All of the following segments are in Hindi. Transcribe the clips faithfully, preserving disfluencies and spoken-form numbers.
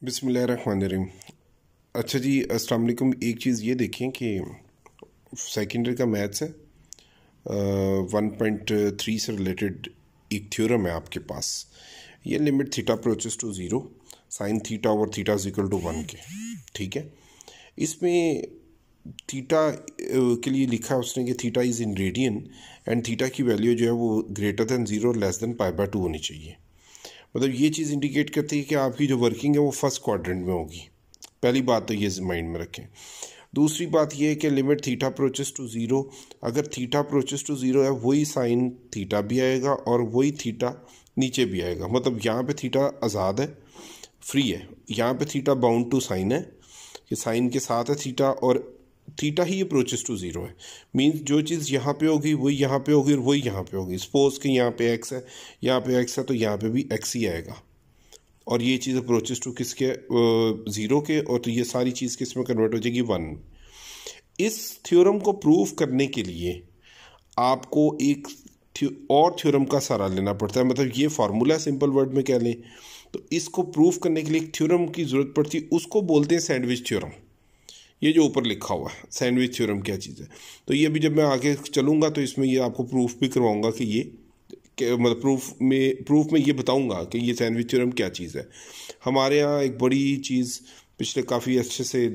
बिस्मिल्लाहिर्रहमानिर्रहीम। अच्छा जी, अस्सलाम वालेकुम। एक चीज़ ये देखें कि सेकेंडरी का मैथ्स है, वन पॉइंट थ्री से रिलेटेड एक थ्योरम है आपके पास। ये limit theta approaches to zero sine theta over theta is equal to one के, ठीक है। इसमें थीटा के लिए लिखा है उसने कि theta is in radian and theta की वैल्यू जो है वो ग्रेटर दैन ज़ीरो और less than pi by two होनी चाहिए। मतलब ये चीज़ इंडिकेट करती है कि आपकी जो वर्किंग है वो फर्स्ट क्वाड्रेंट में होगी। पहली बात तो ये माइंड में रखें। दूसरी बात ये है कि limit theta approaches to zero, अगर थीटा अप्रोचेस टू ज़ीरो है वही साइन थीटा भी आएगा और वही थीटा नीचे भी आएगा। मतलब यहाँ पे थीटा आज़ाद है, फ्री है। यहाँ पे थीटा बाउंड टू साइन है कि साइन के साथ है थीटा और थीटा ही अप्रोचेस टू ज़ीरो है। मीन्स जो चीज़ यहाँ पे होगी वही यहाँ पे होगी और वही यहाँ पे होगी। सपोज कि यहाँ पे एक्स है, यहाँ पे एक्स है, तो यहाँ पे भी एक्स ही आएगा। और ये चीज़ अप्रोचेस टू किसके, ज़ीरो के, और तो ये सारी चीज़ किस में कन्वर्ट हो जाएगी, वन। इस थ्योरम को प्रूव करने के लिए आपको एक और थ्योरम का सहारा लेना पड़ता है। मतलब ये फार्मूला सिंपल वर्ड में कह लें तो इसको प्रूव करने के लिए एक थ्योरम की ज़रूरत पड़ती है, उसको बोलते हैं सैंडविच थ्योरम। ये जो ऊपर लिखा हुआ है सैंडविच थ्योरम क्या चीज़ है, तो ये भी जब मैं आगे चलूँगा तो इसमें ये आपको प्रूफ भी करवाऊँगा कि ये मतलब प्रूफ में प्रूफ में ये बताऊँगा कि ये सैंडविच थ्योरम क्या चीज़ है। हमारे यहाँ एक बड़ी चीज़ पिछले काफ़ी अच्छे से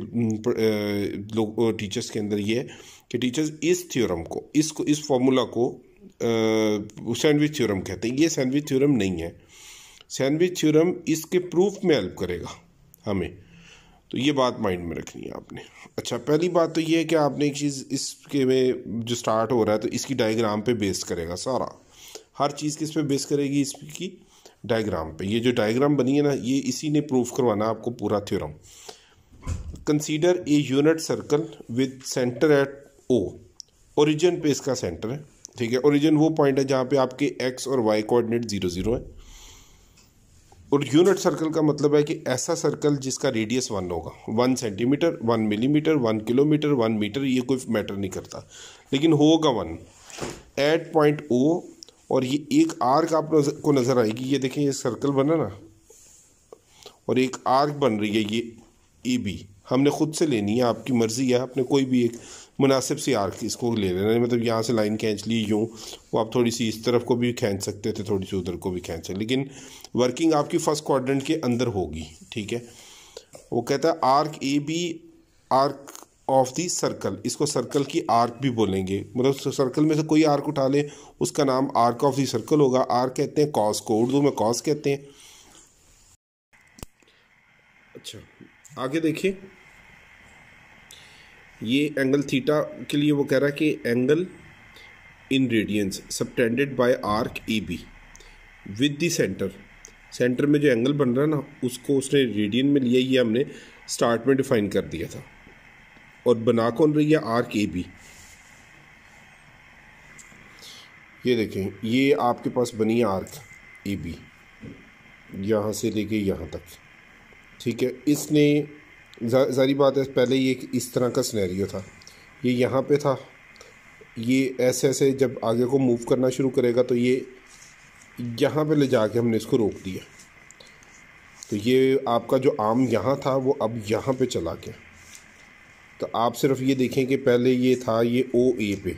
लोग टीचर्स के अंदर ये है कि टीचर्स इस थ्योरम को इसको इस फॉर्मूला को सैंडविच थ्योरम कहते हैं। ये सैंडविच थ्योरम नहीं है। सैंडविच थ्योरम इसके प्रूफ में हेल्प करेगा हमें, तो ये बात माइंड में रखनी है आपने। अच्छा, पहली बात तो ये है कि आपने एक चीज़ इसके में जो स्टार्ट हो रहा है तो इसकी डायग्राम पे बेस करेगा सारा। हर चीज़ किस पे बेस करेगी, इसकी डायग्राम पे। ये जो डायग्राम बनी है ना, ये इसी ने प्रूफ करवाना आपको पूरा theorem. Consider a unit circle with centre at O. Origin पे इसका सेंटर है, ठीक है। ओरिजिन वो पॉइंट है जहाँ पे आपके एक्स और वाई कोऑर्डिनेट जीरो जीरो है। और यूनिट सर्कल का मतलब है कि ऐसा सर्कल जिसका रेडियस वन होगा, one centimetre, one millimetre, one kilometre, one metre, ये कोई मैटर नहीं करता, लेकिन होगा वन एट पॉइंट ओ। और ये एक आर्क आपको नज़र आएगी, ये देखें ये सर्कल बना ना और एक आर्क बन रही है ये ए बी। हमने खुद से लेनी है, आपकी मर्ज़ी है, आपने कोई भी एक मुनासिब सी आर्क इसको ले लेना है। मतलब यहाँ से लाइन खींच ली यूँ, वो आप थोड़ी सी इस तरफ को भी खींच सकते थे, थोड़ी सी उधर को भी खींच सकते, लेकिन वर्किंग आपकी फर्स्ट क्वाड्रेंट के अंदर होगी, ठीक है। वो कहता है arc A B arc of the circle, इसको सर्कल की आर्क भी बोलेंगे। मतलब सर्कल में से कोई आर्क उठा ले उसका नाम आर्क ऑफ दी सर्कल होगा। आर्क कहते हैं कॉस को, उर्दू में कॉस कहते हैं। अच्छा, आगे देखिए, ये एंगल थीटा के लिए वो कह रहा है कि angle in radians subtended by arc A B with the centre. Centre में जो एंगल बन रहा है ना उसको उसने रेडियन में लिया, ये हमने स्टार्ट में डिफाइन कर दिया था। और बना कौन रही है, आर्क ए बी। ये देखें, ये आपके पास बनी है आर्क ए बी यहाँ से लेके यहाँ तक, ठीक है। इसने जारी बात है, पहले ये इस तरह का सिनेरियो था, ये यहाँ पे था, ये ऐसे ऐसे जब आगे को मूव करना शुरू करेगा तो ये यहाँ पे ले जाके हमने इसको रोक दिया। तो ये आपका जो आर्म यहाँ था वो अब यहाँ पे चला गया। तो आप सिर्फ ये देखें कि पहले ये था ये ओ ए पे,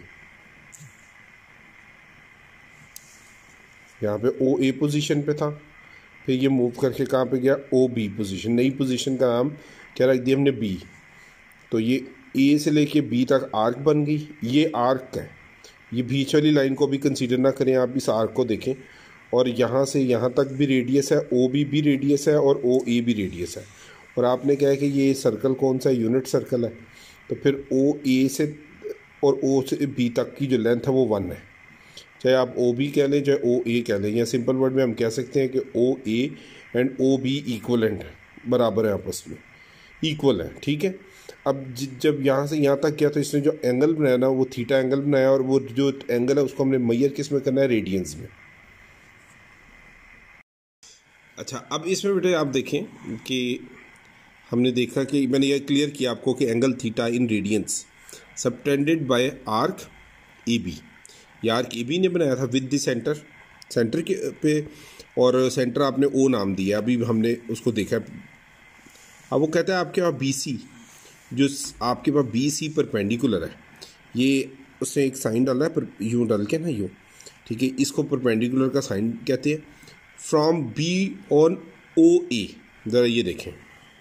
यहाँ पे ओ ए पोजीशन पे था, फिर ये मूव करके कहाँ पे गया, ओ बी पोजीशन। नई पोजीशन का नाम क्या रख दिया हमने, बी। तो ये ए से लेके बी तक आर्क बन गई। ये आर्क है, ये बीच वाली लाइन को भी कंसीडर ना करें, आप इस आर्क को देखें। और यहाँ से यहाँ तक भी रेडियस है, ओ बी भी रेडियस है और ओ ए भी रेडियस है। और आपने कहा है कि ये सर्कल कौन सा यूनिट सर्कल है, तो फिर ओ ए से और ओ से बी तक की जो लेंथ है वो वन है। चाहे आप ओ बी कह लें चाहे ओ ए कह लें, या सिंपल वर्ड में हम कह सकते हैं कि O A and O B equivalent है, बराबर है आपस में, इक्वल है, ठीक है। अब जब यहाँ से यहाँ तक किया तो इसने जो एंगल बनाया ना वो थीटा एंगल बनाया, और वो जो एंगल है उसको हमने मैयर किस में करना है, रेडियंस में। अच्छा, अब इसमें बेटे आप देखें कि हमने देखा कि मैंने ये क्लियर किया आपको कि angle theta in radians subtended by arc A B. ये आर्क ए बी ने बनाया था विद द सेंटर, सेंटर के पे, और सेंटर आपने ओ नाम दिया। अभी हमने उसको देखा अब वो कहता है आपके पास बी सी, जो आपके पास बी सी परपेंडिकुलर है, ये उसने एक साइन डाला है पर यूँ डाल के ना यूँ, ठीक है, इसको परपेंडिकुलर का साइन कहते हैं। From B on O A, ज़रा ये देखें,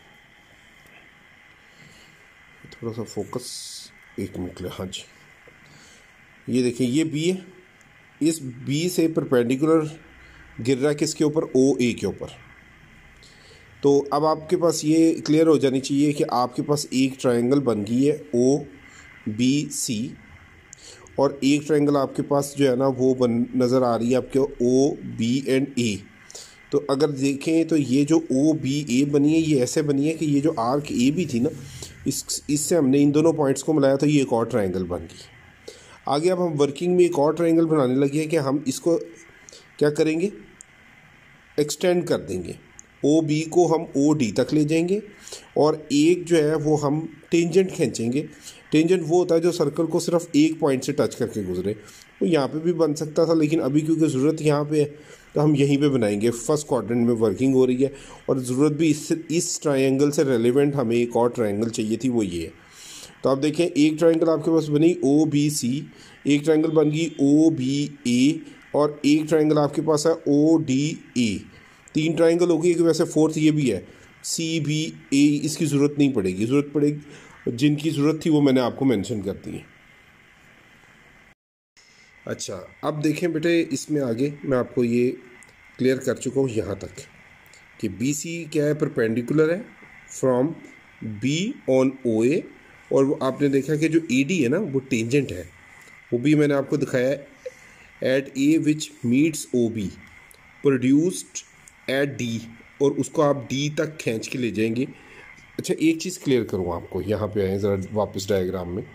थोड़ा सा फोकस, एक मिनट ले, हाँ जी, ये देखें, ये बी है, इस बी से परपेंडिकुलर गिर रहा है किसके ऊपर, ओ ए के ऊपर। तो अब आपके पास ये क्लियर हो जानी चाहिए कि आपके पास एक ट्रायंगल बन गई है ओ बी सी, और एक ट्रायंगल आपके पास जो है ना वो बन नज़र आ रही है आपके ओ बी एंड ए। तो अगर देखें तो ये जो ओ बी ए बनी है, ये ऐसे बनी है कि ये जो आर्क ए भी थी ना, इस इससे हमने इन दोनों पॉइंट्स को मिलाया तो ये एक और ट्रायंगल बन गई। आगे अब हम वर्किंग में एक और ट्रायंगल बनाने लगे हैं कि हम इसको क्या करेंगे, एक्सटेंड कर देंगे। ओ बी को हम ओ डी तक ले जाएंगे, और एक जो है वो हम टेंजेंट खींचेंगे। टेंजेंट वो होता है जो सर्कल को सिर्फ एक पॉइंट से टच करके गुजरे। वो यहाँ पे भी बन सकता था, लेकिन अभी क्योंकि ज़रूरत यहाँ पे है तो हम यहीं पे बनाएंगे। फर्स्ट क्वाड्रेंट में वर्किंग हो रही है, और ज़रूरत भी इस इस ट्रायंगल से रेलिवेंट हमें एक और ट्रायंगल चाहिए थी, वो ये है। तो आप देखें, एक ट्रायंगल आपके पास बनी ओ बी सी, एक ट्रायंगल बन गई ओ बी ए, और एक ट्रायंगल आपके पास है ओ डी ए। तीन ट्रायंगल हो गई, कि वैसे फोर्थ ये भी है सी बी ए, इसकी ज़रूरत नहीं पड़ेगी, ज़रूरत पड़ेगी जिनकी ज़रूरत थी वो मैंने आपको मेंशन कर दी है। अच्छा, अब देखें बेटे, इसमें आगे मैं आपको ये क्लियर कर चुका हूँ यहाँ तक कि बी सी क्या है, परपेंडिकुलर है from B on O A, और वो आपने देखा कि जो ए डी है ना वो टेंजेंट है, वो भी मैंने आपको दिखाया है at A which meets O B produced at D, और उसको आप डी तक खींच के ले जाएंगे। अच्छा, एक चीज़ क्लियर करूँ आपको, यहाँ पे आए ज़रा वापस डायग्राम में।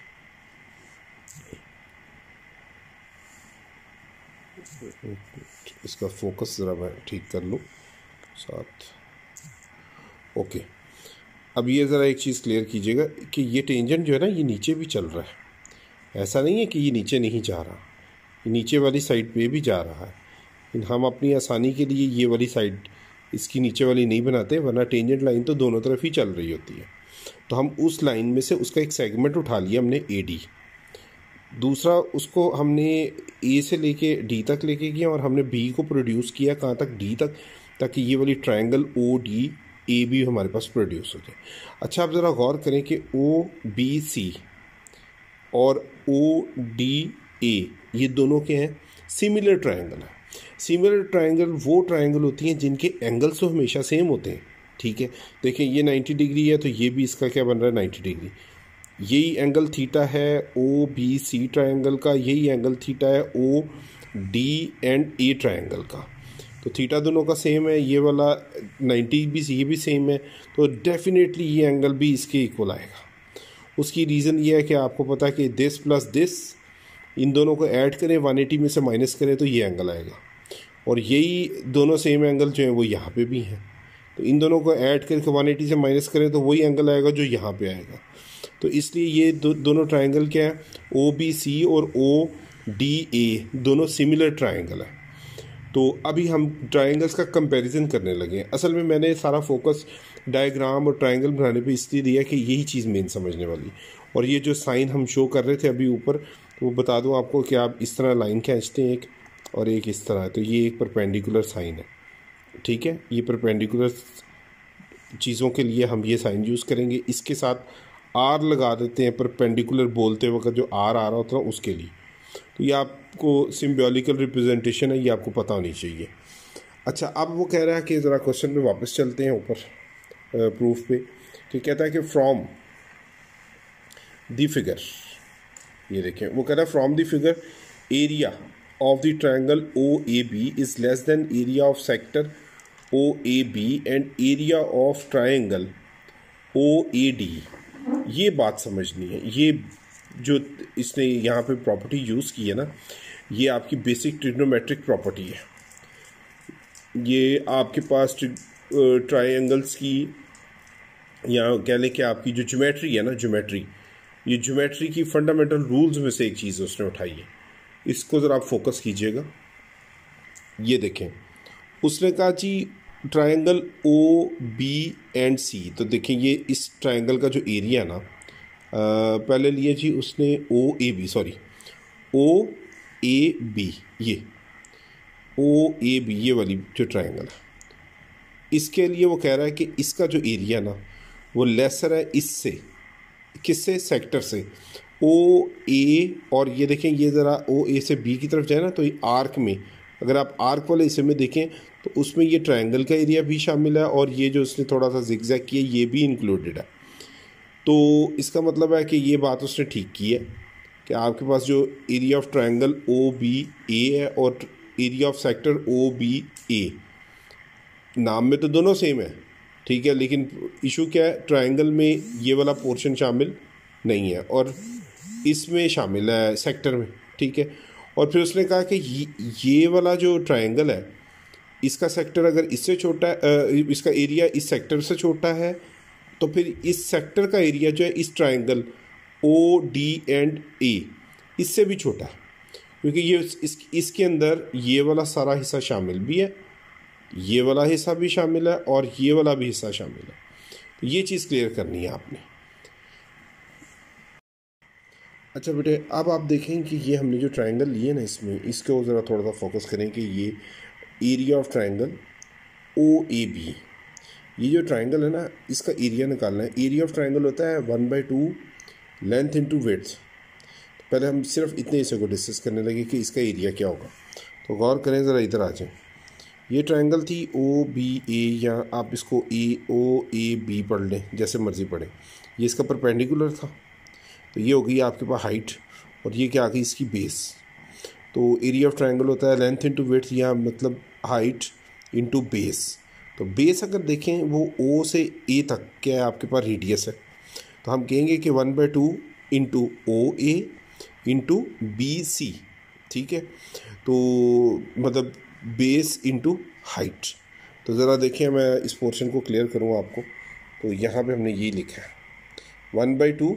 इसका फोकस ज़रा मैं ठीक कर लूँ साथ, ओके। अब ये ज़रा एक चीज़ क्लियर कीजिएगा कि ये टेंजेंट जो है ना ये नीचे भी चल रहा है, ऐसा नहीं है कि ये नीचे नहीं जा रहा, ये नीचे वाली साइड पे भी जा रहा है। लेकिन हम अपनी आसानी के लिए ये वाली साइड इसकी नीचे वाली नहीं बनाते, वरना टेंजेंट लाइन तो दोनों तरफ ही चल रही होती है। तो हम उस लाइन में से उसका एक सेगमेंट उठा लिया हमने ए डी, दूसरा उसको हमने ए से लेके डी तक लेके गया, और हमने बी को प्रोड्यूस किया कहाँ तक, डी तक, ताकि ये वाली ट्रायंगल ओ डी ए भी हमारे पास प्रोड्यूस हो जाए। अच्छा, आप ज़रा गौर करें कि ओ बी सी और ओ डी ए ये दोनों के हैं, सिमिलर ट्रायंगल है। सिमिलर ट्रायंगल वो ट्रायंगल होती हैं जिनके एंगल्स तो हमेशा सेम होते हैं, ठीक है। देखिए, ये नाइन्टी डिग्री है तो ये भी इसका क्या बन रहा है, नाइन्टी डिग्री। यही एंगल थीटा है ओ बी सी ट्रायंगल का, यही एंगल थीटा है O D and A triangle का। तो थीटा दोनों का सेम है, ये वाला नाइन्टी भी ये भी सेम है, तो डेफिनेटली ये एंगल भी इसके इक्वल आएगा। उसकी रीज़न ये है कि आपको पता है कि दिस प्लस दिस, इन दोनों को ऐड करें, वन एटी में से माइनस करें तो ये एंगल आएगा, और यही दोनों सेम एंगल जो है वो यहाँ पे भी हैं। तो इन दोनों को ऐड करके वन एटी से माइनस करें तो वही एंगल आएगा जो यहाँ पे आएगा। तो इसलिए ये दो, दोनों ट्रायंगल क्या है, ओ बी सी और ओ डी ए दोनों सिमिलर ट्रायंगल है। तो अभी हम ट्रायंगल्स का कंपैरिजन करने लगे हैं। असल में मैंने सारा फोकस डायग्राम और ट्रायंगल बनाने पे इसलिए दिया कि यही चीज़ मेन समझने वाली। और ये जो साइन हम शो कर रहे थे अभी ऊपर, वो बता दूं आपको कि आप इस तरह लाइन खींचते हैं एक, और एक इस तरह है, तो ये एक परपेंडिकुलर साइन है, ठीक है। ये परपेंडिकुलर चीज़ों के लिए हम ये साइन यूज़ करेंगे। इसके साथ आर लगा देते हैं परपेंडिकुलर बोलते वक्त, जो आर आ रहा होता है उसके लिए। तो ये आपको सिम्बॉलिकल रिप्रेजेंटेशन है, ये आपको पता होनी चाहिए। अच्छा, अब वो कह रहा है कि ज़रा क्वेश्चन में वापस चलते हैं ऊपर प्रूफ पे, कि कहता है कि फ्रॉम द फिगर, ये देखें, वो कह रहा है from the figure area of the triangle O A B is less than area of sector O A B and area of triangle O A D. ये बात समझनी है। ये जो इसने यहाँ पे प्रॉपर्टी यूज़ की है ना, ये आपकी बेसिक ट्रिग्नोमेट्रिक प्रॉपर्टी है। ये आपके पास ट्रायंगल्स की, या कह लें कि आपकी जो ज्योमेट्री है ना, ज्योमेट्री, ये ज्योमेट्री की फंडामेंटल रूल्स में से एक चीज़ उसने उठाई है। इसको ज़रा आप फोकस कीजिएगा। ये देखें, उसने कहा जी triangle O B and C, तो देखिए ये इस ट्रायंगल का जो एरिया ना, आ, पहले लिए जी उसने O A B, sorry O A B, ये ओ ए बी ये वाली जो ट्रायंगल है, इसके लिए वो कह रहा है कि इसका जो एरिया ना वो लेसर है इससे, किससे, सेक्टर से ओ ए। और ये देखें ये ज़रा ओ ए से बी की तरफ जाए ना, तो ये आर्क में, अगर आप आर्क वाले हिस्से में देखें तो उसमें ये ट्रायंगल का एरिया भी शामिल है और ये जो उसने थोड़ा सा जिगजैग किया ये भी इंक्लूडेड है। तो इसका मतलब है कि ये बात उसने ठीक की है कि आपके पास जो area of triangle O B A है और area of sector O B A, नाम में तो दोनों सेम है, ठीक है, लेकिन इशू क्या है, ट्रायंगल में ये वाला पोर्शन शामिल नहीं है और इसमें शामिल है सेक्टर में, ठीक है। और फिर उसने कहा कि ये, ये वाला जो ट्रायंगल है इसका सेक्टर अगर इससे छोटा है, इसका एरिया इस सेक्टर से छोटा है, तो फिर इस सेक्टर का एरिया जो है इस triangle O D and A इससे भी छोटा है, क्योंकि ये इस इसके अंदर ये वाला सारा हिस्सा शामिल भी है, ये वाला हिस्सा भी शामिल है और ये वाला भी हिस्सा शामिल है। तो ये चीज़ क्लियर करनी है आपने। अच्छा बेटे, अब आप देखें कि ये हमने जो ट्रायंगल लिए ना, इसमें इसको ज़रा थोड़ा सा फोकस करें कि ये area of triangle O A B, ये जो ट्रायंगल है ना इसका एरिया निकालना है। एरिया ऑफ ट्रायंगल होता है one by two length into width. पहले हम सिर्फ इतने हिस्से को डिस्कस करने लगे कि इसका एरिया क्या होगा। तो गौर करें ज़रा, इधर आ जाएं। ये ट्रायंगल थी ओ बी ए, या आप इसको ए ओ ए बी पढ़ लें, जैसे मर्ज़ी पढ़ें। ये इसका परपेंडिकुलर था, तो ये हो गई आपके पास हाइट और ये क्या आ गई इसकी बेस। तो एरिया ऑफ ट्रायंगल होता है लेंथ इंटू विड्थ, या मतलब हाइट इंटू बेस। तो बेस अगर देखें वो ओ से ए तक क्या है आपके पास रेडियस है, तो हम कहेंगे कि one by two into O A into B C, ठीक है। तो मतलब बेस इंटू हाइट। तो ज़रा देखिए मैं इस पोर्शन को क्लियर करूँ आपको। तो यहाँ पे हमने ये लिखा है one by two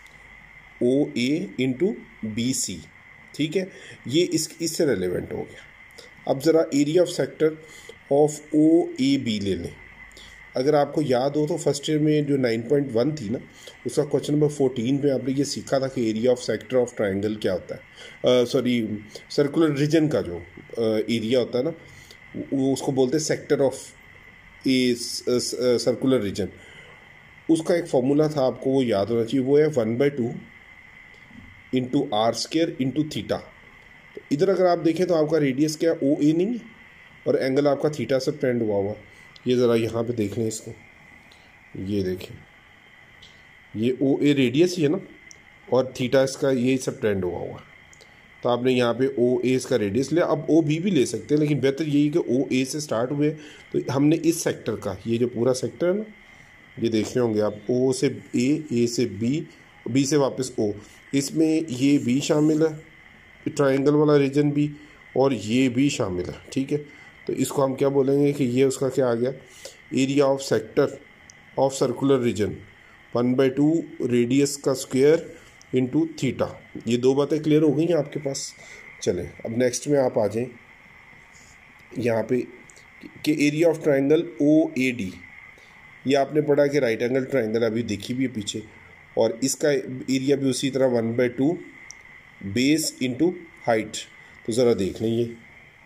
O A into B C, ठीक है। ये इस इससे रेलेवेंट हो गया। अब ज़रा area of sector of O A B ले लें। अगर आपको याद हो तो फर्स्ट ईयर में जो नाइन पॉइंट वन थी ना, उसका क्वेश्चन नंबर फोर्टीन में आपने ये सीखा था कि area of sector of triangle क्या होता है, सॉरी सर्कुलर रीजन का जो एरिया uh, होता है ना, वो उसको बोलते हैं sector of a circular region. उसका एक फॉर्मूला था, आपको वो याद होना चाहिए, वो है one by two into R square into theta. तो इधर अगर आप देखें तो आपका रेडियस क्या ओ ए नहीं है और एंगल आपका थीटा से पेंड हुआ हुआ। ये ज़रा यहाँ पे देख लें इसको, ये देखें ये ओ ए रेडियस ही है ना और थीटा इसका ये सब ट्रेंड हुआ हुआ। तो आपने यहाँ पे ओ ए इसका रेडियस लिया। अब ओ बी भी ले सकते हैं, लेकिन बेहतर यही कि ओ ए से स्टार्ट हुए। तो हमने इस सेक्टर का, ये जो पूरा सेक्टर है ना, ये देख रहे होंगे आप, ओ से ए, ए से बी, बी से वापस ओ, इसमें ये भी शामिल है, ट्रायंगल वाला रीजन भी, और ये भी शामिल है, ठीक है। तो इसको हम क्या बोलेंगे कि ये उसका क्या आ गया, area of sector of circular region one by two radius का स्क्वायर इंटू थीटा। ये दो बातें क्लियर हो गई हैं आपके पास। चलें अब नेक्स्ट में आप आ जाएं यहाँ पे कि area of triangle O A D, ये आपने पढ़ा कि राइट एंगल ट्रायंगल अभी देखी भी है पीछे, और इसका एरिया भी उसी तरह one by two base into height. तो ज़रा देख लें, ये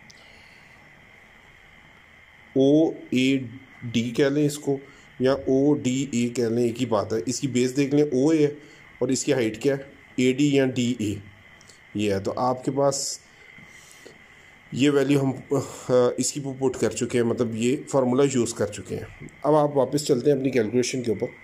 ओ ए डी कह लें इसको या ओ डी ए कह लें, एक ही बात है। इसकी बेस देख लें ओ ए है और इसकी हाइट क्या है, ए डी या डी ए ये है। तो आपके पास ये वैल्यू हम इसकी पुट कर चुके हैं, मतलब ये फार्मूला यूज़ कर चुके हैं। अब आप वापस चलते हैं अपनी कैलकुलेशन के ऊपर।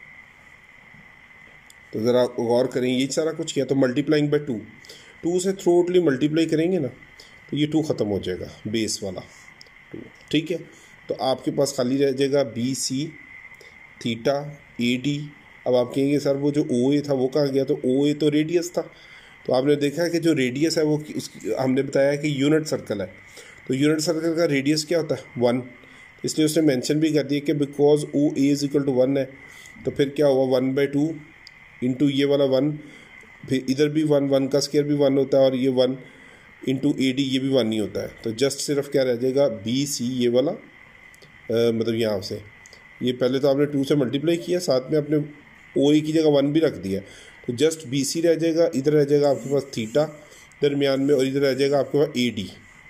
तो ज़रा गौर करें, ये सारा कुछ किया तो मल्टीप्लाइंग बाय टू, टू से थ्रोटली मल्टीप्लाई करेंगे ना तो ये टू ख़त्म हो जाएगा, बेस वाला टू, ठीक है। तो आपके पास खाली रह जाएगा B C theta A D. अब आप कहेंगे सर वो जो ओ ए था वो कहाँ गया, तो ओ ए तो रेडियस था। तो आपने देखा कि जो रेडियस है वो उसकी हमने बताया कि यूनिट सर्कल है, तो यूनिट सर्कल का रेडियस क्या होता है, वन। इसलिए उसने मेंशन भी कर दिया कि because O A is equal to one है, तो फिर क्या हुआ वन बाई टू इंटू ये वाला वन, फिर इधर भी वन, वन का स्केयर भी वन होता है, और ये वन इंटू ए डी ये भी वन ही होता है। तो जस्ट सिर्फ क्या रह जाएगा बी सी ये वाला मतलब यहाँ से ये पहले तो आपने टू से मल्टीप्लाई किया, साथ में आपने ओ ए की जगह वन भी रख दिया, तो जस्ट बी सी रह जाएगा, इधर रह जाएगा आपके पास थीटा दरमियान में, और इधर रह जाएगा आपके पास ए डी,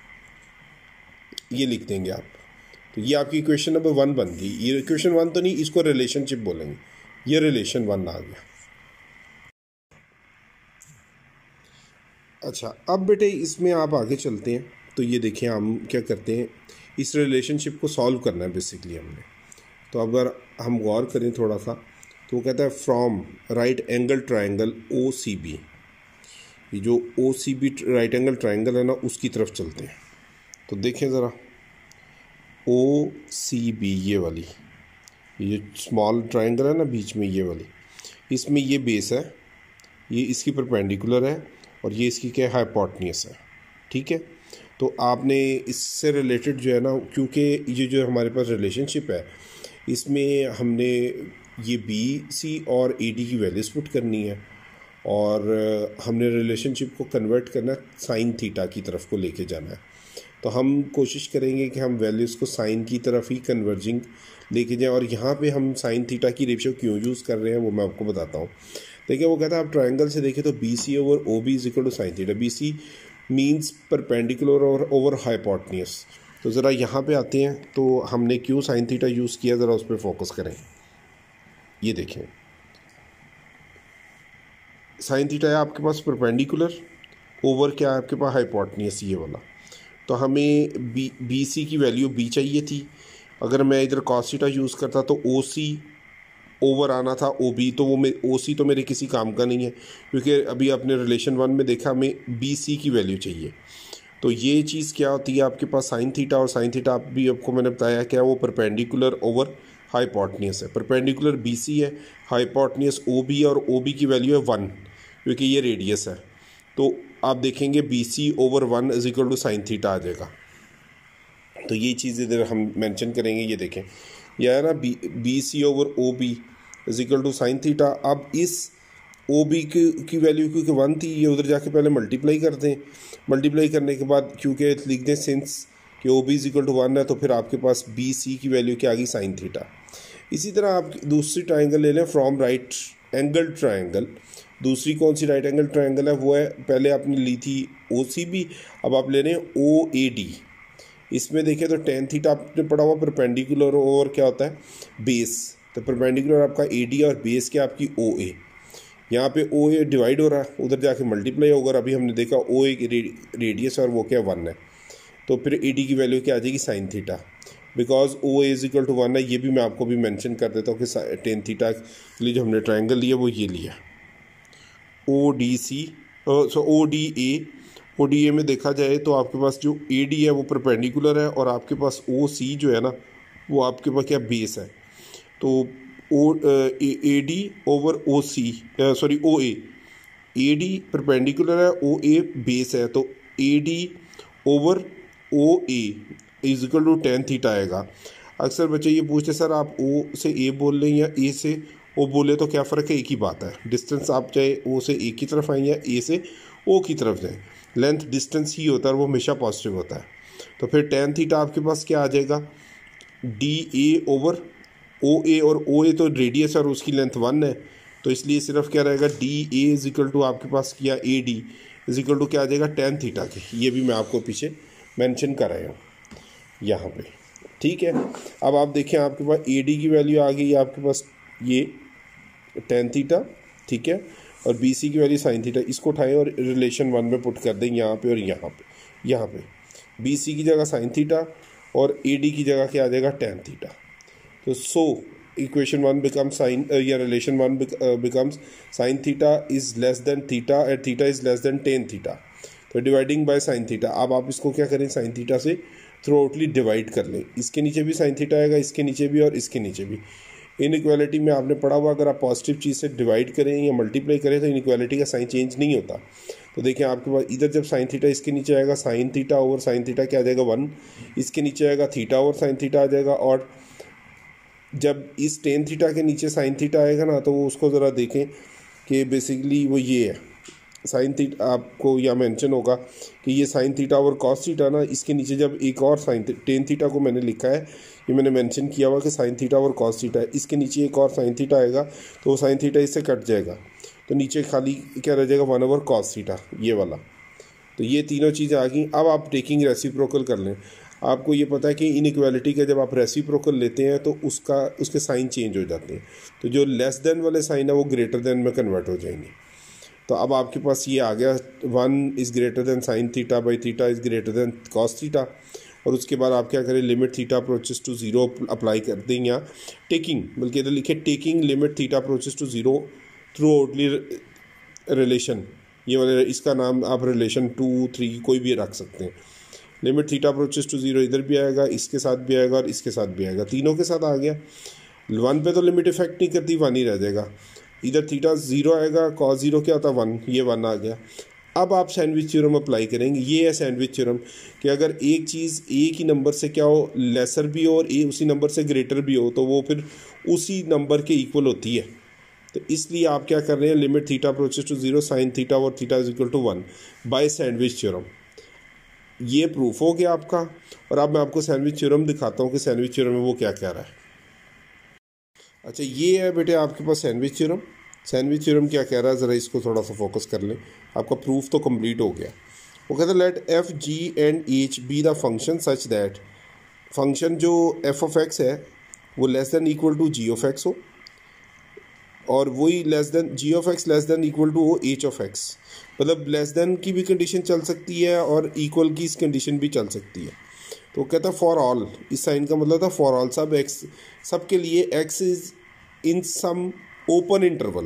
ये लिख देंगे आप। तो ये आपकी इक्वेशन नंबर वन बन गई। ये इक्वेशन वन तो नहीं, इसको रिलेशनशिप बोलेंगे, ये रिलेशन वन आ गया। अच्छा, अब बेटे इसमें आप आगे चलते हैं, तो ये देखिए हम क्या करते हैं, इस रिलेशनशिप को सॉल्व करना है बेसिकली हमने। तो अगर हम गौर करें थोड़ा सा, तो वो कहता है from right angle triangle O C B, ये जो O C B right angle triangle है ना, उसकी तरफ चलते हैं। तो देखें ज़रा, ओ सी बी, ये वाली, ये जो स्मॉल ट्राइंगल है ना बीच में, ये वाली, इसमें ये बेस है, ये इसकी परपेंडिकुलर है, और ये इसकी क्या हाइपोटेन्यूज है, ठीक है। तो आपने इससे रिलेटेड जो है ना, क्योंकि ये जो हमारे पास रिलेशनशिप है, इसमें हमने ये बी सी और ए डी की वैल्यूज पुट करनी है, और हमने रिलेशनशिप को कन्वर्ट करना साइन थीटा की तरफ को लेके जाना है। तो हम कोशिश करेंगे कि हम वैल्यूज़ को साइन की तरफ ही कन्वर्जिंग लेके जाएं, और यहाँ पे हम साइन थीटा की रेशियो क्यों यूज़ कर रहे हैं वो मैं आपको बताता हूँ। देखिए, वो कहता है आप ट्रायंगल से देखें तो B C over O B is equal to sine theta. B C means perpendicular और ओवर हाइपोटेन्यूज। तो ज़रा यहाँ पे आते हैं, तो हमने क्यों साइन थीटा यूज़ किया, ज़रा उस पर फोकस करें। ये देखें, साइन थीटा है आपके पास परपेंडिकुलर, ओवर क्या है आपके पास हाइपोटेन्यूज, ये वाला। तो हमें बी बी सी की वैल्यू बी चाहिए थी। अगर मैं इधर कॉस थीटा यूज़ करता तो ओ सी ओवर आना था ओ बी, तो वो मे ओ सी तो मेरे किसी काम का नहीं है, क्योंकि अभी आपने रिलेशन वन में देखा हमें बी सी की वैल्यू चाहिए। तो ये चीज़ क्या होती है आपके पास साइन थीटा, और साइन थीटा आप भी आपको मैंने बताया क्या, वो परपेंडिकुलर ओवर हाइपोटेन्यूज है। परपेंडिकुलर बी सी है, हाइपोटेन्यूज ओ बी, और ओ बी की वैल्यू है वन, क्योंकि ये रेडियस है। तो आप देखेंगे B C over one is equal to sine theta आ जाएगा। तो ये चीज़ इधर हम मेंशन करेंगे। ये देखें, यह है ना B B C over O B is equal to sine theta. अब इस ओ बी की की वैल्यू क्योंकि वन थी, ये उधर जाके पहले मल्टीप्लाई कर दें। मल्टीप्लाई करने के बाद क्योंकि लिख दें सिंस कि O B is equal to one है, तो फिर आपके पास बी सी की वैल्यू क्या आ गई, साइन थीटा। इसी तरह आप दूसरी ट्राइंगल ले लें, फ्रॉम राइट एंगल ट्राइंगल। दूसरी कौन सी राइट एंगल ट्राइंगल है, वो है, पहले आपने ली थी ओ सी बी, अब आप ले रहे हैं ओ ए डी। इसमें देखें तो टेन थीटा आपने पढ़ा हुआ परपेंडिकुलर, और क्या होता है बेस। तो परपेंडिकुलर आपका ए डी और बेस क्या आपकी ओ ए। यहाँ पे ओ ए डिवाइड हो रहा है, उधर जाके मल्टीप्लाई होगा। अभी हमने देखा ओ ए की रेडियस और वो क्या वन है, तो फिर ए डी की वैल्यू क्या आ जाएगी, sine theta. Because O A is equal to one है, ये भी मैं आपको भी मेंशन कर देता हूँ कि टेन थीटा के लिए जो हमने ट्राइंगल लिया वो ये लिया, O D C, so O D A. O D A में देखा जाए तो आपके पास जो ए डी है वो परपेंडिकुलर है, और आपके पास ओ सी जो है ना वो आपके पास क्या बेस है। तो O A D over O C, sorry O A, A D perpendicular है, ओ ए बेस है, तो A D over O A is equal to tan theta आएगा। अक्सर बच्चे ये पूछते सर आप ओ से ए बोल लें या ए से ओ बोले तो क्या फ़र्क है, एक ही बात है। डिस्टेंस आप चाहे ओ से ए की तरफ आए या ए से ओ की तरफ जाएँ, लेंथ डिस्टेंस ही होता है और वो हमेशा पॉजिटिव होता है। तो फिर टेन थीटा आपके पास क्या आ जाएगा, D A over O A, और ओ ए तो रेडियस और उसकी लेंथ वन है, तो इसलिए सिर्फ क्या रहेगा, D A is equal to आपके पास किया A D is equal to क्या आ जाएगा, टेन थीटा के। ये भी मैं आपको पीछे मेंशन कर रहा हूँ यहाँ पे, ठीक है। अब आप देखें आपके पास ए डी की वैल्यू आ गई आपके पास ये टेन थीटा, ठीक है, और बी सी की वैल्यू साइन थीटा। इसको उठाएं और रिलेशन वन में पुट कर दें यहाँ पे और यहाँ पे। यहाँ पे बी सी की जगह साइन थीटा और ए डी की जगह क्या आ जाएगा, टेन थीटा। तो so equation one become sine, या relation one becomes sine theta is less than theta and theta is less than tan theta. तो डिवाइडिंग बाय साइन थीटा। अब आप इसको क्या करें, साइन थीटा से थ्रू आउटली डिवाइड कर लें। इसके नीचे भी साइन थीटा आएगा, इसके नीचे भी और इसके नीचे भी। इनइक्वालिटी में आपने पढ़ा हुआ, अगर आप पॉजिटिव चीज़ से डिवाइड करें या मल्टीप्लाई करें तो इनइक्वालिटी का साइन चेंज नहीं होता। तो देखिए आपके पास इधर जब साइन थीटा इसके नीचे आएगा, sine theta over sine theta क्या आ जाएगा, वन। इसके नीचे आएगा थीटा ओवर साइन थीटा आ जाएगा, और जब इस टेन थीटा के नीचे साइन थीटा आएगा ना, तो वो उसको ज़रा देखें कि बेसिकली वो ये है, साइन थीटा आपको यहाँ मेंशन होगा कि ये साइन थीटा और कॉस थीटा ना, इसके नीचे जब एक और साइन टेन थीटा को मैंने लिखा है, ये मैंने मेंशन किया हुआ कि साइन थीटा और कॉस थीटा है, इसके नीचे एक और साइन थीटा आएगा तो वो साइन थीटा इससे कट जाएगा, तो नीचे खाली क्या रह जाएगा, वन ओवर कॉस थीटा, ये वाला। तो ये तीनों चीज़ें आ गई। अब आप टेकिंग रेसिप्रोकल कर लें। आपको ये पता है कि इनइक्वालिटी का जब आप रेसिप्रोकल लेते हैं तो उसका उसके साइन चेंज हो जाते हैं, तो जो लेस देन वाले साइन है वो ग्रेटर देन में कन्वर्ट हो जाएंगे। तो अब आपके पास ये आ गया, one is greater than sine theta by theta is greater than cos theta. और उसके बाद आप क्या करें, limit theta approaches to zero apply कर दें, या टेकिंग, बल्कि इधर लिखे taking limit theta approaches to zero throughout relation, ये वाले इसका नाम आप रिलेशन टू थ्री कोई भी रख सकते हैं। Limit theta approaches to zero इधर भी आएगा, इसके साथ भी आएगा और इसके साथ भी आएगा, तीनों के साथ आ गया। वन पे तो लिमिट इफेक्ट नहीं करती, वन ही रह जाएगा। इधर थीटा जीरो आएगा, कॉस जीरो क्या होता है, वन, ये वन आ गया। अब आप सैंडविच थ्योरम अप्लाई करेंगे। ये है सैंडविच थ्योरम कि अगर एक चीज़ एक ही नंबर से क्या हो, लेसर भी हो और ए उसी नंबर से ग्रेटर भी हो, तो वो फिर उसी नंबर के इक्वल होती है। तो इसलिए आप क्या कर रहे हैं, limit theta approaches to zero sine theta और theta is equal to one by sandwich theorem. ये प्रूफ हो गया आपका। और अब मैं आपको सैंडविच थ्योरम दिखाता हूँ कि सैंडविच थ्योरम में वो क्या कह रहा है। अच्छा, ये है बेटे आपके पास सैंडविच थ्योरम। सैंडविच थ्योरम क्या कह रहा है, ज़रा इसको थोड़ा सा फोकस कर लें। आपका प्रूफ तो कंप्लीट हो गया। वो कहता है let F G and H be the function such that, function जो एफ ऑफ एक्स है वो less than equal to G of X हो, और वही less than G of X less than equal to हो एच ऑफ एक्स। मतलब लेस देन की भी कंडीशन चल सकती है और इक्वल की इस कंडीशन भी चल सकती है। तो कहता है फॉर ऑल, इस साइन का मतलब था फॉर ऑल, सब एक्स, सब के लिए X is in some open interval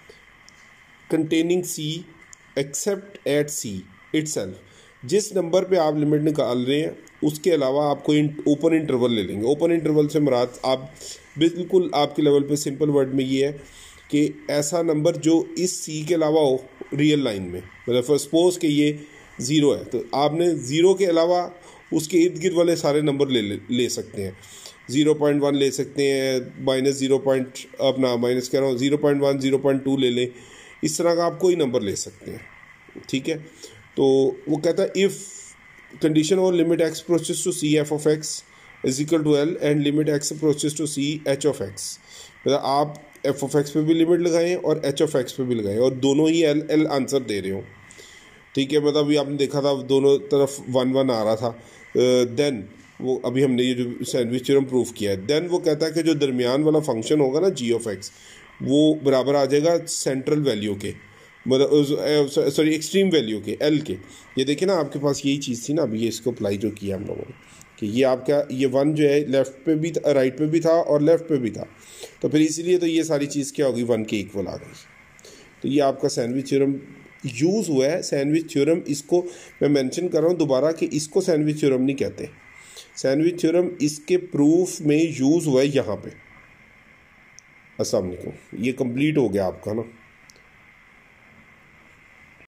containing C except at C itself. जिस नंबर पे आप लिमिट निकाल रहे हैं उसके अलावा आप कोई ओपन इंटरवल ले लेंगे। ओपन इंटरवल से मुराद आप बिल्कुल आपके लेवल पे सिंपल वर्ड में ये है कि ऐसा नंबर जो इस सी के अलावा हो रियल लाइन में, मतलब सपोज कि ये ज़ीरो है तो आपने ज़ीरो के अलावा उसके इर्द गिर्द वाले सारे नंबर ले ले, ले सकते हैं। ज़ीरो पॉइंट वन ले सकते हैं, माइनस ज़ीरो पॉइंट अपना माइनस कह रहा हूँ zero point one zero point two ले लें, इस तरह का आप कोई नंबर ले सकते हैं। ठीक है, तो वो कहता है इफ़ कंडीशन और limit X approaches to C F of X is equal to L and limit X approaches to C H of X, मतलब आप एफ ऑफ एक्स पे भी लिमिट लगाएं और एच ऑफ एक्स पे भी लगाएं और दोनों ही एल एल आंसर दे रहे हो। ठीक है, मतलब अभी आपने देखा था दोनों तरफ वन वन आ रहा था। देन uh, वो अभी हमने ये जो सैंडविच थ्योरम प्रूफ किया है, देन वो कहता है कि जो दरमियान वाला फंक्शन होगा ना जी ऑफ एक्स, वो बराबर आ जाएगा सेंट्रल वैल्यू के, मतलब सॉरी एक्सट्रीम वैल्यू के, एल के। ये देखिए ना आपके पास यही चीज़ थी ना, अभी ये इसको अप्लाई जो किया हम लोगों ने कि ये आपका ये वन जो है लेफ़्ट पे भी राइट पे भी था और लेफ़्ट पे भी था, तो फिर इसीलिए तो ये सारी चीज़ क्या होगी, वन के इक्वल आ गई। तो ये आपका सैंडविच थ्योरम यूज़ हुआ है। सैंडविच थ्योरम, इसको मैं मेंशन कर रहा हूँ दोबारा कि इसको सैंडविच थ्योरम नहीं कहते। सैंडविच थ्योरम इसके प्रूफ में यूज़ हुआ है यहाँ पे। अस्सलाम वालेकुम, ये कंप्लीट हो गया आपका ना।